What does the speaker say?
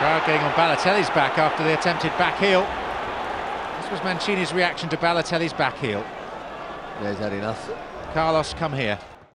Crowd getting on Balotelli's back after the attempted back heel. This was Mancini's reaction to Balotelli's back heel. Yeah, he's had enough. Carlos, come here.